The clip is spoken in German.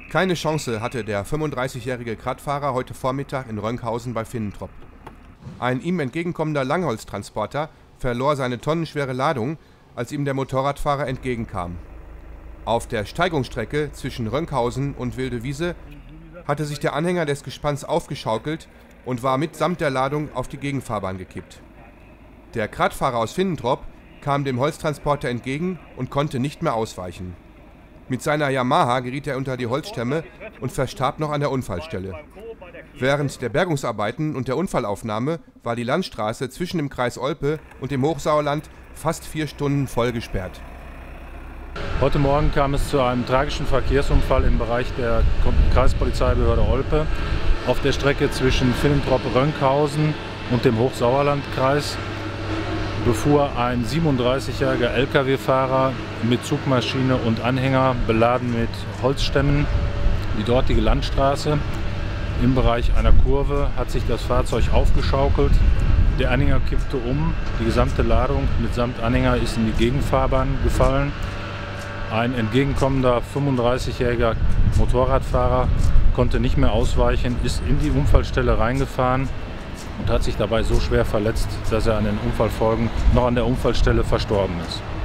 Keine Chance hatte der 35-jährige Kraftfahrer heute Vormittag in Rönkhausen bei Finnentrop. Ein ihm entgegenkommender Langholztransporter verlor seine tonnenschwere Ladung, als ihm der Motorradfahrer entgegenkam. Auf der Steigungsstrecke zwischen Rönkhausen und Wildewiese hatte sich der Anhänger des Gespanns aufgeschaukelt und war mitsamt der Ladung auf die Gegenfahrbahn gekippt. Der Kraftfahrer aus Finnentrop kam dem Holztransporter entgegen und konnte nicht mehr ausweichen. Mit seiner Yamaha geriet er unter die Holzstämme und verstarb noch an der Unfallstelle. Während der Bergungsarbeiten und der Unfallaufnahme war die Landstraße zwischen dem Kreis Olpe und dem Hochsauerland fast 4 Stunden voll gesperrt. Heute Morgen kam es zu einem tragischen Verkehrsunfall im Bereich der Kreispolizeibehörde Olpe auf der Strecke zwischen Finnentrop-Rönkhausen und dem Hochsauerlandkreis. Befuhr ein 37-jähriger Lkw-Fahrer mit Zugmaschine und Anhänger beladen mit Holzstämmen die dortige Landstraße. Im Bereich einer Kurve hat sich das Fahrzeug aufgeschaukelt. Der Anhänger kippte um, die gesamte Ladung mitsamt Anhänger ist in die Gegenfahrbahn gefallen. Ein entgegenkommender 35-jähriger Motorradfahrer konnte nicht mehr ausweichen, ist in die Unfallstelle reingefahren und hat sich dabei so schwer verletzt, dass er an den Unfallfolgen noch an der Unfallstelle verstorben ist.